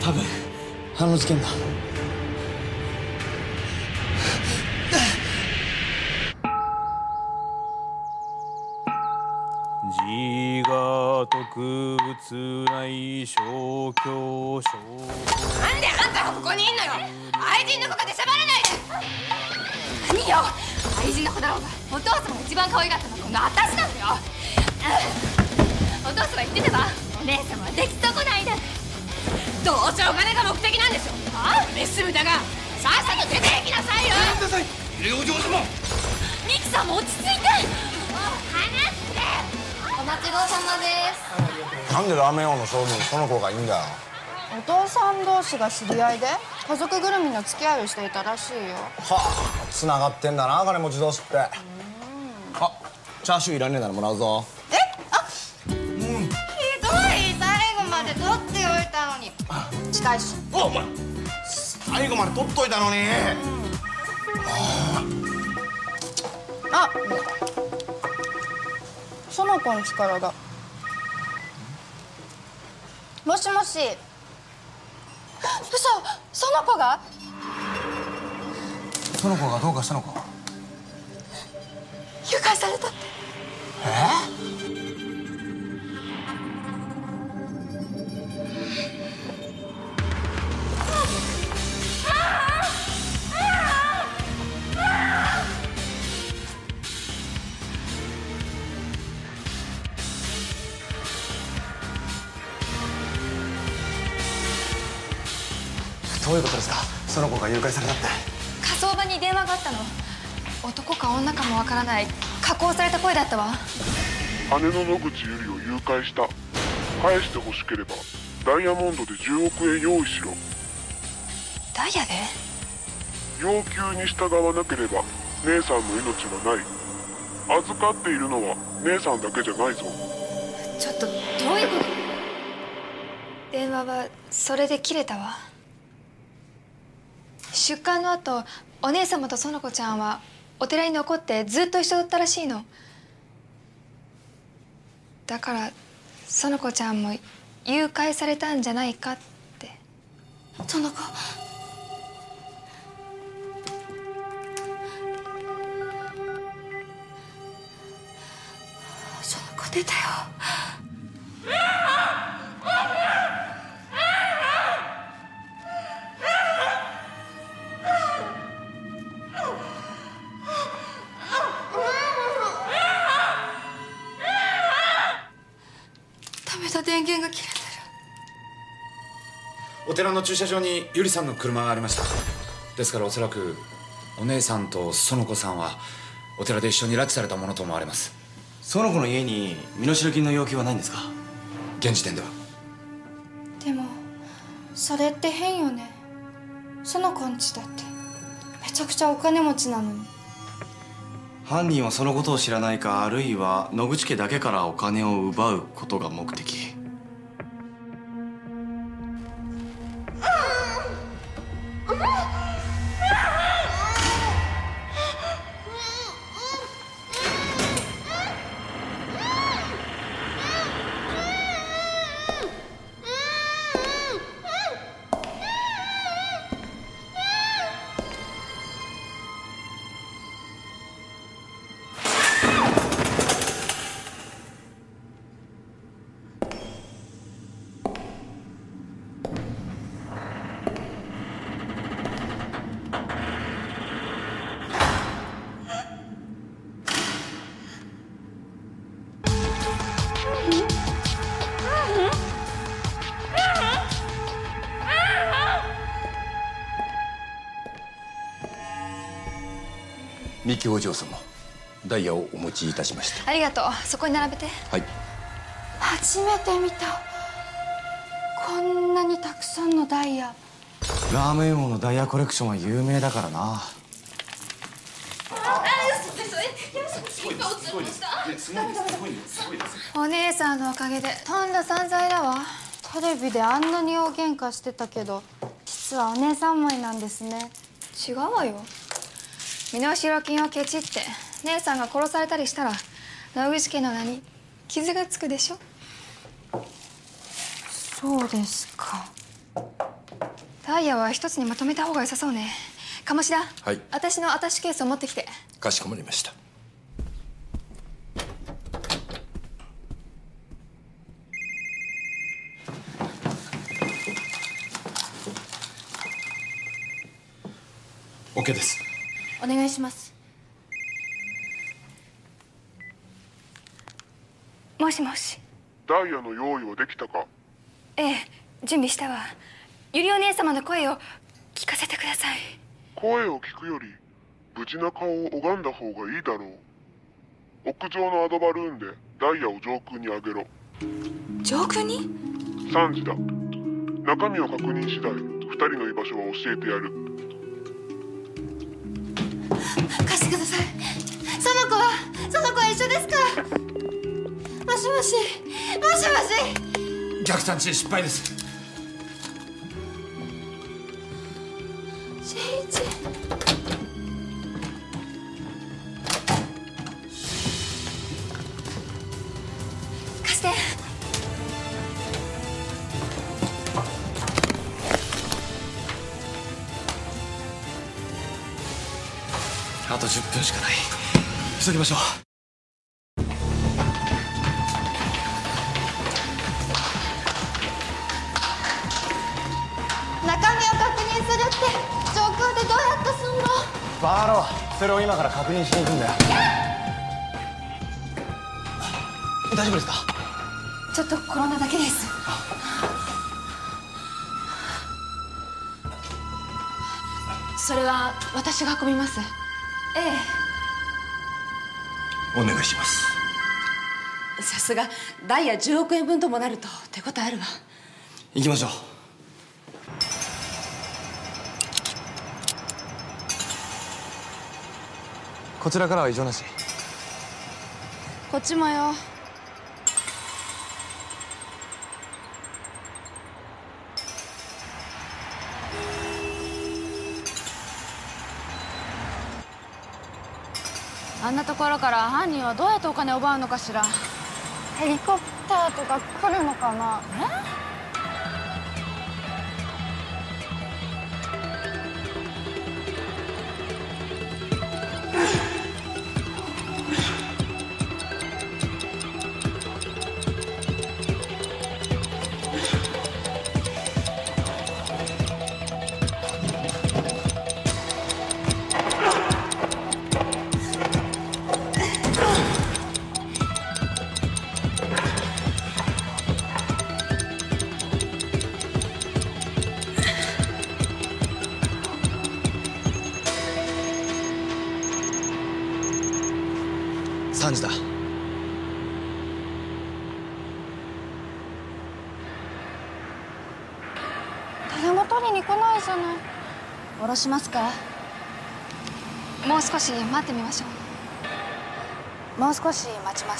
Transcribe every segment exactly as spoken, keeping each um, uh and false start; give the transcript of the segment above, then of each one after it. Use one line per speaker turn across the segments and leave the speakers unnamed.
多分あの事件だ。
自我特物内小教小。
なんであんたがここにいんのよ。愛人の子かでしゃばらないで。何よ、愛人の子だろうがお父さんが一番可愛がったのはこの私なんだよ。お父さんは言ってたわ。お姉様は出来損ないだ。どうせお金が目的なんでしょ。ああ、メス豚がさっさと出て行きなさいよ。
やめてください、ゆりお嬢様。
ミキさんも落ち着いて。離して。お待ちどうさまです。
なんでラーメン王の勝負にその子がいいんだよ。
お父さん同士が知り合いで家族ぐるみの付き合いをしていたらしいよ。
はあ、繋がってんだな金持ち同士って。あ、チャーシューいらねえならもらうぞ。
え、あ、うん、ひどい。最後まで取っておいたのに。近いし。
お前最後まで取っといたのに。
あ、園子んちからだ。もしもし。嘘、園子が？
園子がどうかしたのか？
誘拐されたって。
え？どういうことですか？園子が誘拐されたって。
火葬場に電話があったの。男か女かもわからない加工された声だったわ。
姉の野口ゆりを誘拐した。返してほしければダイヤモンドでじゅうおくえん用意しろ。
ダイヤで？
要求に従わなければ姉さんの命はない。預かっているのは姉さんだけじゃないぞ。
ちょっとどういうこと？電話はそれで切れたわ。出棺の後お姉様と園子ちゃんはお寺に残ってずっと一緒だったらしいの。だから園子ちゃんも誘拐されたんじゃないかって。
園子、園子出たよ。ダメだ、電源が切れてる。
お寺の駐車場にゆりさんの車がありました。ですからおそらくお姉さんと園子さんはお寺で一緒に拉致されたものと思われます。
園子の家に身代金の要求はないんですか？
現時点では。
でもそれって変よね。園子んちだってめちゃくちゃお金持ちなのに。
犯人はそのことを知らないか、あるいは野口家だけからお金を奪うことが目的。
三木お嬢様、ダイヤをお持ちいたしました。
ありがとう。そこに並べて。
はい。
初めて見た。こんなにたくさんのダイヤ。
ラーメン王のダイヤコレクションは有名だからな。
お姉さんのおかげでとんだ散財だわ。
テレビであんなに大喧嘩してたけど実はお姉さん思いなんですね。
違うわよ。身代金をケチって姉さんが殺されたりしたら野口家の名に傷がつくでしょ。
そうですか。
ダイヤは一つにまとめた方が良さそうね。鴨志田、
はい、
私のアタッシュケースを持ってきて。
かしこまりました。
OK です。
お願いします。
もしもし。
ダイヤの用意はできたか？
ええ、準備したわ。ゆりお姉様の声を聞かせてください。
声を聞くより無事な顔を拝んだ方がいいだろう。屋上のアドバルーンでダイヤを上空に上げろ。
上空に？
さんじだ。中身を確認次第ふたりの居場所は教えてやる。
貸してください。その子はその子は一緒ですか？もしもし、もしもし。
逆探知失敗です。
新一。
貸して。
あとじゅっぷんしかない。急ぎましょう。
中身を確認するって上空でどうやってすんの？
バーロー、それを今から確認しに行くんだよ。大丈夫ですか？
ちょっと転んだだけです。
それは私が運びます。
え
お願いします。
さすがダイヤじゅうおくえんぶんともなると手応えあるわ。
行きましょう。
こちらからは異常なし。
こっちもよ。あんなところから犯人はどうやってお金を奪うのかしら。
ヘリコプターとか来るのかな？
さんじだ。
誰も取りに来ないじゃない。
下ろしますか？
もう少し待ってみましょう。
もう少し待ちます。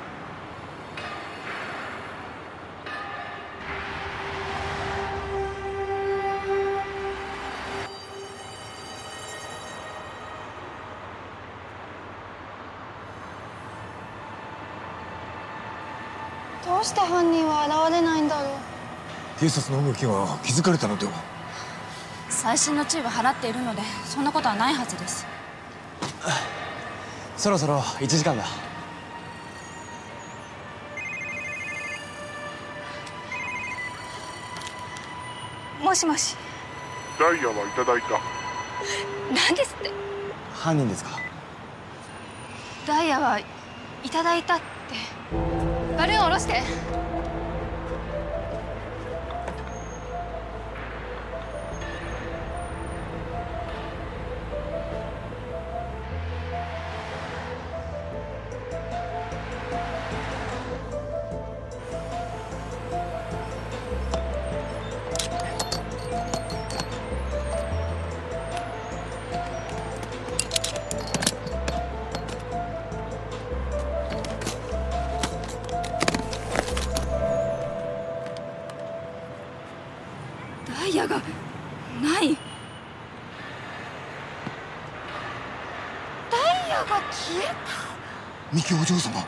どうして犯人は現れないんだろう。
警察の動きが気づかれたのでは？
細心の注意は払っているのでそんなことはないはずです。
そろそろいちじかんだ。
もしもし。
ダイヤはいただいた。
何ですって？
犯人ですか？
ダイヤはいただいたって。バルーン下ろして。ダイヤがない。ダイヤが消えた。
三木お嬢様。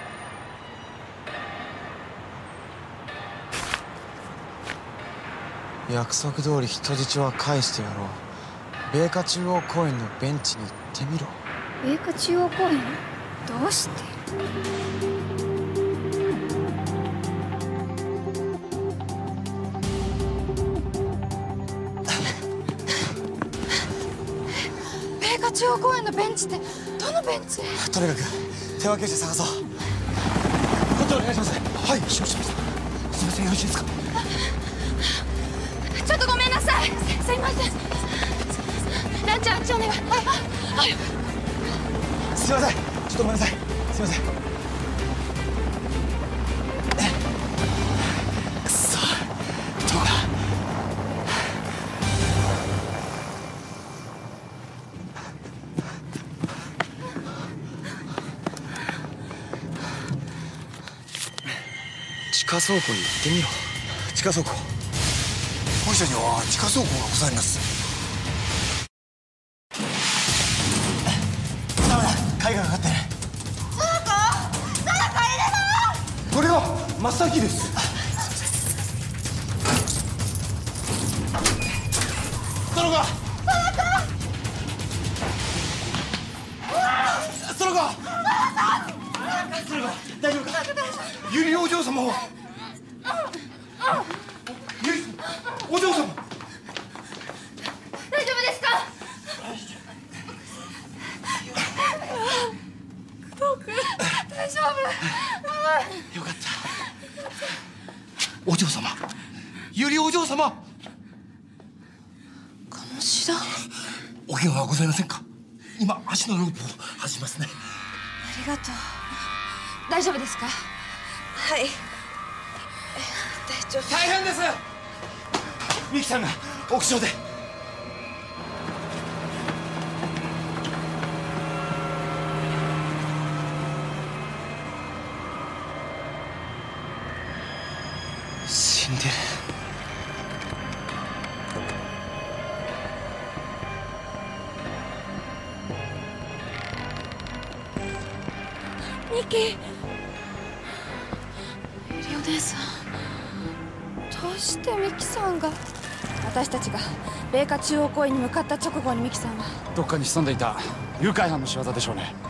約束通り人質は返してやろう。米花中央公園のベンチに行ってみろ。
米花中央公園？どうして？米花中央公園のベンチってどのベンチ？
とにかく手分けして探そう。こっちお願いします。はい、承知しました。すみません、よろしいですか？
ちょっとごめんなさい。す、すいません。ランちゃん、あっちお願い。はい、はい。
すいません、ちょっとごめんなさい。すいません。くそ、どうだ。地下倉庫に行ってみよう。
地下倉庫。本社には地下倉庫がございます。ダメだ、鍵がかかってる。
その子、その子入れろ。
これはマスターキーです。その子、その子、その子、その子、大丈夫か？百合お嬢様は百合お嬢様、
大丈夫ですか？工藤君、大丈夫？
よかった。お嬢様、百合お嬢様、
鴨志田。
お怪我はございませんか？今足のロープを外しますね。
ありがとう。
大丈夫ですか？
はい。大丈夫。
大変です。ミキさんが屋上で。死んでる。
ミキ。ゆりお姉さん。どうしてミキさんが？
私たちが米花中央公園に向かった直後にミキさんは
どっかに潜んでいた誘拐犯の仕業でしょうね。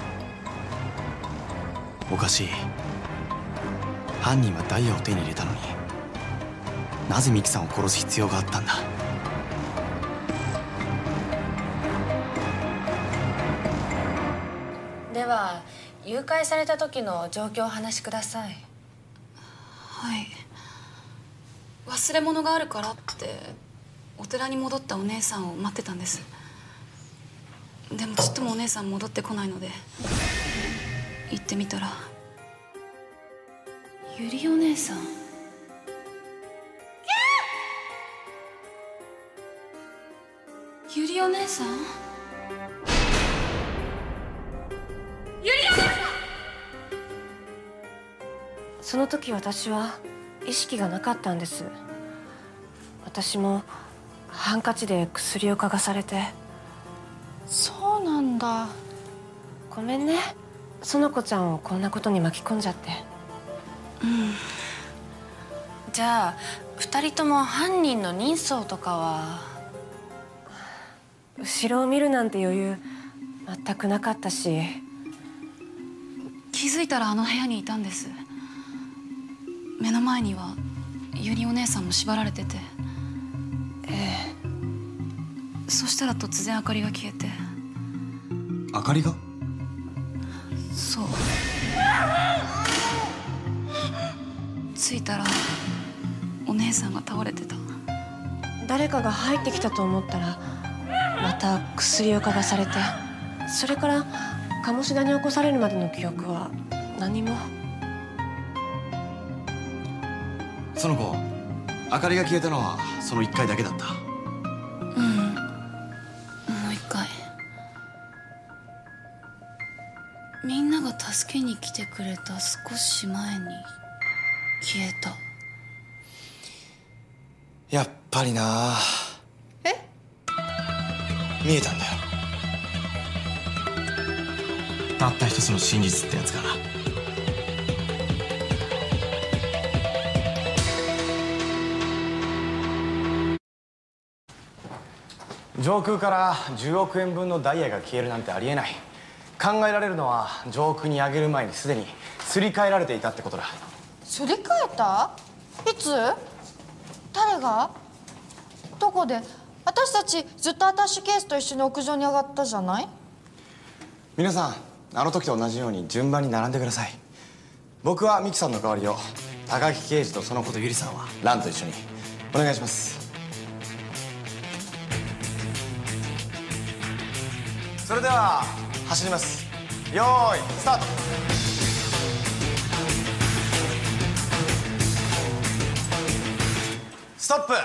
おかしい。犯人はダイヤを手に入れたのに、なぜミキさんを殺す必要があったんだ。
では誘拐された時の状況をお話しください。
はい。忘れ物があるからってお寺に戻ったお姉さんを待ってたんです。でもちっともお姉さん戻ってこないので行ってみたら、ゆりお姉さん。ゆりお姉さん。
その時私は意識がなかったんです。私もハンカチで薬を嗅がされて。
そうなんだ。
ごめんね、園子ちゃんをこんなことに巻き込んじゃって。
うん。
じゃあ二人とも犯人の人相とかは？後ろを見るなんて余裕全くなかったし。
気づいたらあの部屋にいたんです。目の前にはゆりお姉さんも縛られてて。
え
え。そしたら突然明かりが消えて。
明かりが？
そう。着いたらお姉さんが倒れてた。
誰かが入ってきたと思ったらまた薬を嗅がされて、それから鴨志田に起こされるまでの記憶は何も。
その子、明かりが消えたのはその一回だけだった。
うん、もう一回。みんなが助けに来てくれた少し前に消えた。
やっぱりな。
え？
見えたんだよ。たった一つの真実ってやつかな。
上空からじゅうおくえんぶんのダイヤが消えるなんてありえない。考えられるのは上空に上げる前にすでにすり替えられていたってことだ。
すり替えた？いつ？誰が？どこで？私たちずっとアタッシュケースと一緒に屋上に上がったじゃない？
皆さん、あの時と同じように順番に並んでください。僕はミキさんの代わりを、高木刑事とその子とゆりさんはランと一緒にお願いします。それでは走ります。よーいスタート。ストップ。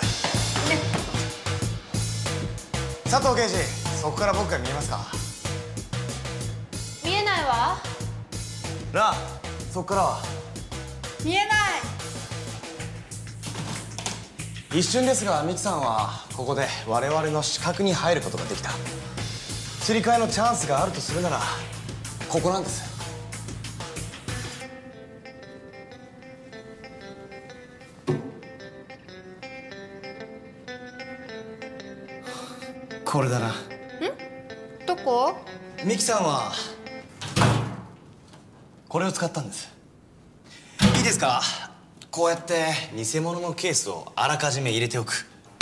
佐藤刑事、そこから僕が見えますか？
見えないわ。
ラン、そこからは？
見えない。
一瞬ですがミキさんはここで我々の視覚に入ることができた。すり替えのチャンスがあるとするならここなんです。これだな。ん？
どこ？
ミキさんはこれを使ったんです。いいですか？こうやって偽物のケースをあらかじめ入れておく。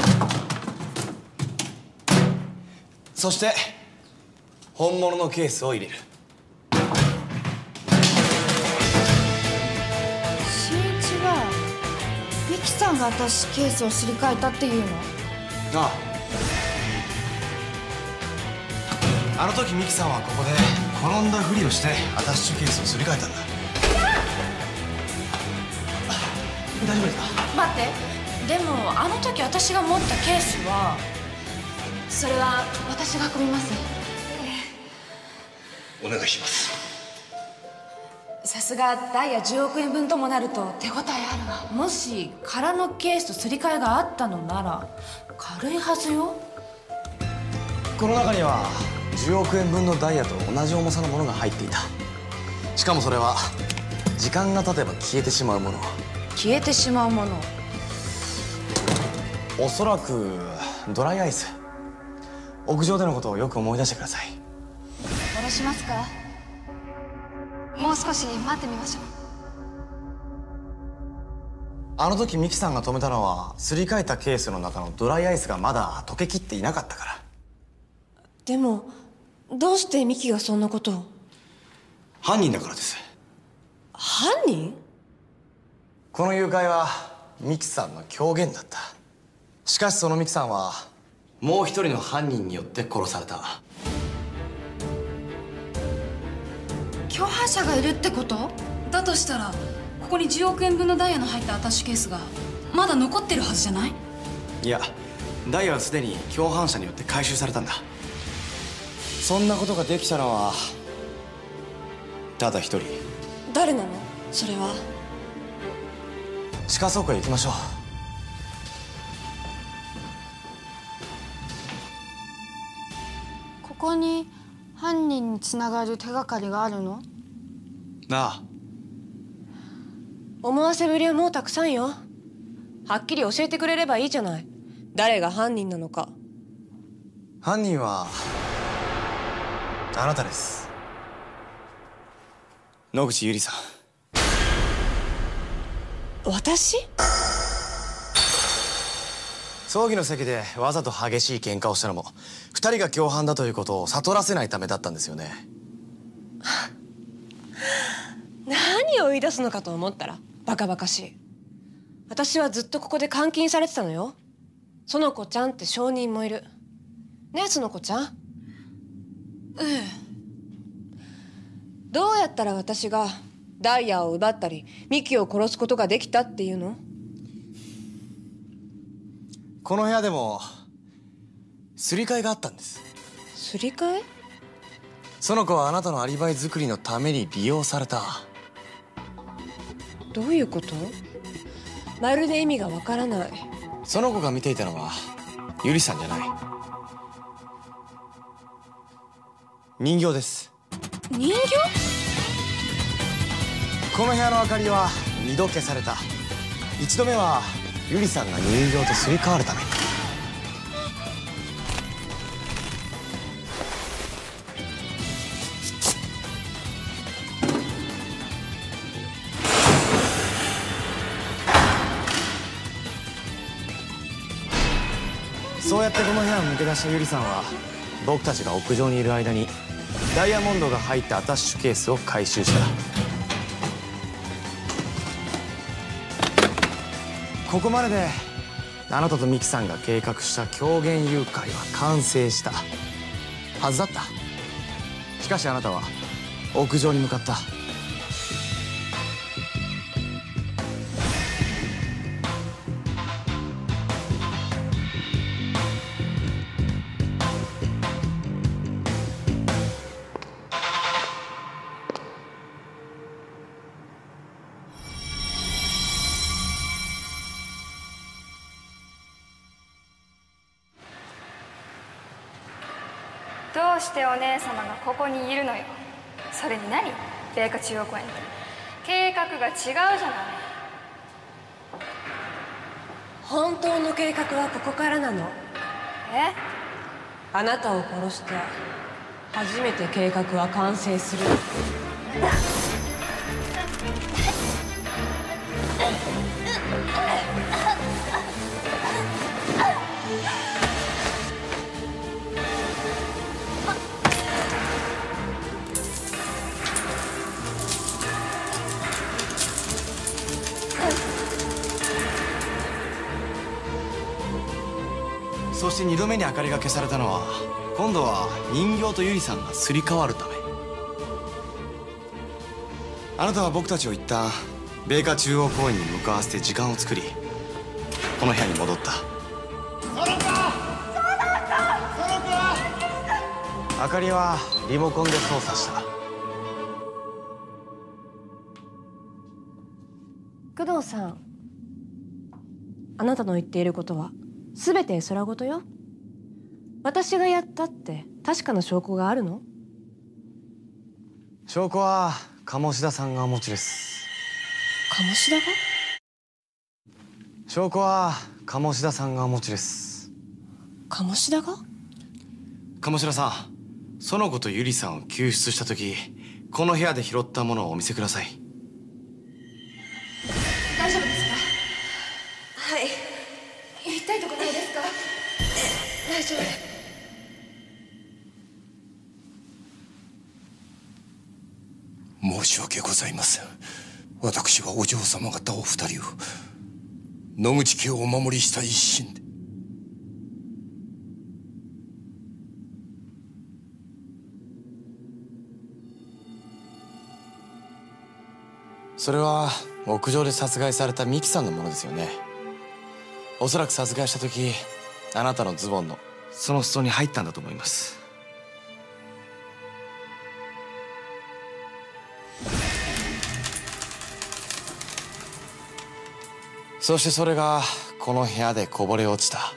そして本物のケースを入れる。
新一はミキさんが私ケースをすり替えたっていうの？
ああ。あの時ミキさんはここで転んだふりをしてアタッシュケースをすり替えたんだ。大丈夫ですか？
待って、でもあの時私が持ったケースは。それは私が運びます。
お願いします。
さすがダイヤじゅうおくえんぶんともなると手応えあるわ。もし空のケースとすり替えがあったのなら軽いはずよ。
この中にはじゅうおくえんぶんのダイヤと同じ重さのものが入っていた。しかもそれは時間が経てば消えてしまうもの。
消えてしまうもの。
おそらくドライアイス。屋上でのことをよく思い出してください。
下ろしますか？もう少し待ってみましょう。
あの時ミキさんが止めたのはすり替えたケースの中のドライアイスがまだ溶けきっていなかったから。
でもどうしてミキがそんなことを？
犯人だからです。
犯人？
この誘拐はミキさんの狂言だった。しかしそのミキさんはもう一人の犯人によって殺された。
共犯者がいるってこと？
だとしたらここにじゅうおくえんぶんのダイヤの入ったアタッシュケースがまだ残ってるはずじゃない？
いや、ダイヤはすでに共犯者によって回収されたんだ。そんなことができたのはただ一人。
誰なのそれは？
地下倉庫へ行きましょう。
ここに犯人につながる手がかりがあるの？
なあ。
思わせぶりはもうたくさんよ。はっきり教えてくれればいいじゃない。誰が犯人なのか。
犯人はあなたです。野口ゆりさん。
私？
葬儀の席でわざと激しい喧嘩をしたのも二人が共犯だということを悟らせないためだったんですよね。
何を言い出すのかと思ったらバカバカしい。私はずっとここで監禁されてたのよ。園子ちゃんって証人もいる。ねえ園子ちゃん。
ええ。
どうやったら私がダイヤを奪ったりミキを殺すことができたっていうの？
この部屋でもすり替えがあったんです。
すり替え？
園子はあなたのアリバイ作りのために利用された。
どういうこと？まるで意味がわからない。
園子が見ていたのはゆりさんじゃない。人形です。
人形？
この部屋の明かりは二度消された。一度目はゆりさんが人形とすり替わるために。 そうやってこの部屋を抜け出したゆりさんは僕たちが屋上にいる間にダイヤモンドが入ったアタッシュケースを回収した。ここまでであなたとミキさんが計画した狂言誘拐は完成したはずだった。しかしあなたは屋上に向かった。
どうしてお姉様がここにいるのよ。それに何米花中央公園って計画が違うじゃない。
本当の計画はここからなの。
え？
あなたを殺して初めて計画は完成する。
そして二度目に明かりが消されたのは今度は人形とゆりさんがすり替わるため。あなたは僕たちを一旦米花中央公園に向かわせて時間を作りこの部屋に戻った。明かりはリモコンで操作した。
工藤さん、あなたの言っていることは全て空言よ。私がやったって確かな証拠があるの？
証拠は鴨志田さんがお持ちです。
鴨志田が？
証拠は鴨志田さんがお持ちです。
鴨志田が？
鴨志田さん、園子とゆりさんを救出した時この部屋で拾ったものをお見せください。
大丈夫ですか？
はい、
痛いとこないですか？
大丈夫。
申し訳ございません。私はお嬢様方お二人を野口家をお守りした一心で。
それは屋上で殺害されたミキさんのものですよね。おそらく殺害した時あなたのズボンのその裾に入ったんだと思います。そしてそれがこの部屋でこぼれ落ちた。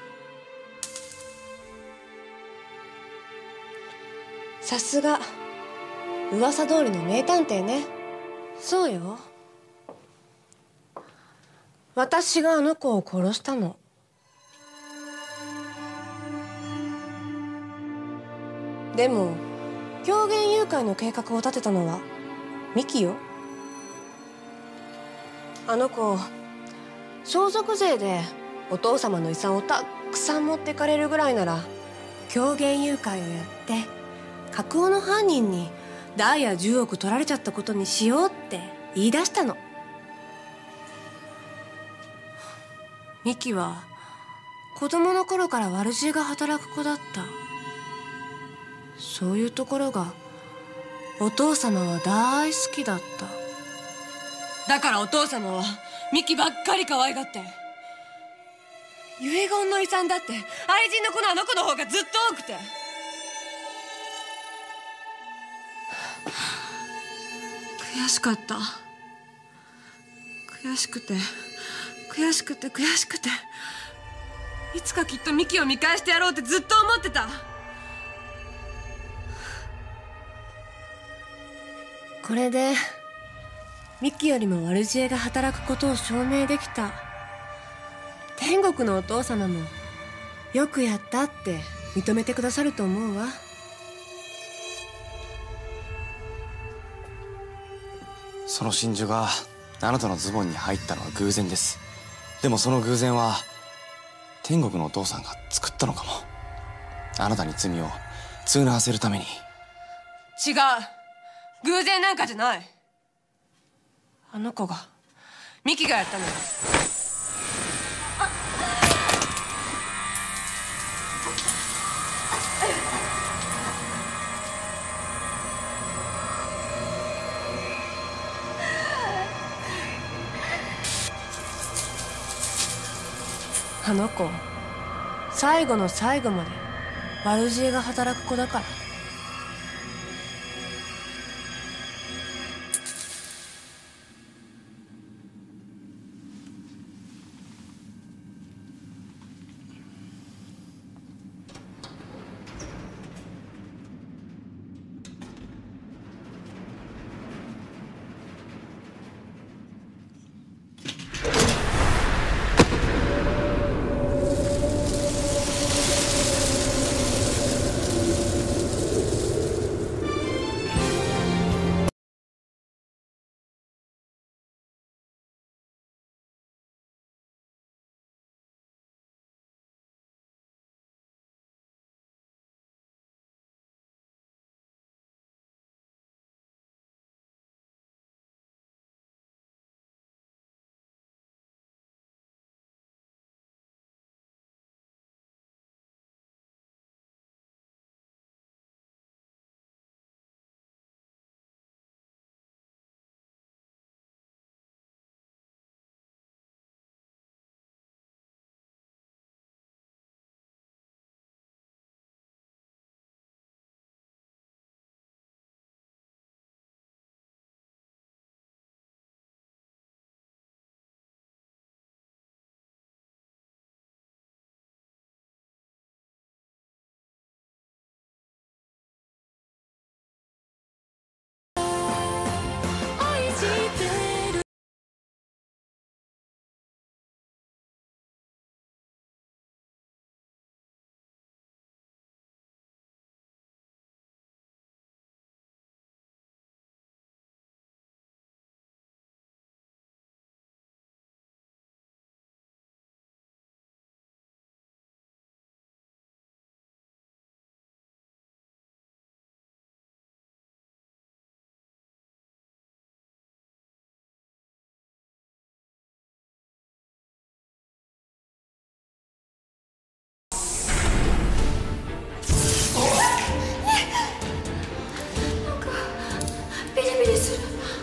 さすが噂通りの名探偵ね。そうよ、私があの子を殺したの。でも狂言誘拐の計画を立てたのはミキよ。あの子相続税でお父様の遺産をたくさん持ってかれるぐらいなら狂言誘拐をやって架空の犯人にダイヤじゅうおく取られちゃったことにしようって言い出したの。ミキは子供の頃から悪知恵が働く子だった。そういうところがお父様は大好きだった。だからお父様はミキばっかり可愛がって、遺言の遺産だって愛人の子のあの子の方がずっと多くて。悔しかった。悔しくて悔しくて悔しくて、いつかきっとミキを見返してやろうってずっと思ってた。これでミキよりも悪知恵が働くことを証明できた。天国のお父様もよくやったって認めてくださると思うわ。
その真珠があなたのズボンに入ったのは偶然です。でもその偶然は天国のお父さんが作ったのかも。あなたに罪を償わせるために。
違う、偶然なんかじゃない。あの子がミキがやったのよ。あの子最後の最後まで悪知恵が働く子だから。
ベリベリする。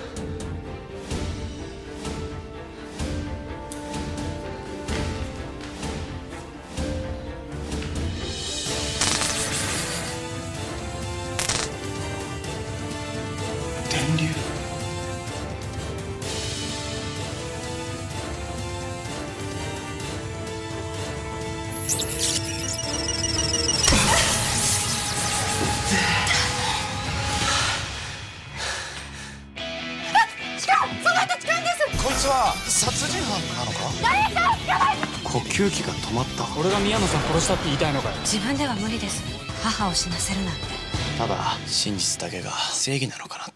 電流。
こいつは殺人犯なのか？
誰かやばい。
呼吸器が止まった。
俺が宮野さん殺したって言いたいのかよ。
自分では無理です。母を死なせるなんて。
ただ真実だけが正義なのかなって。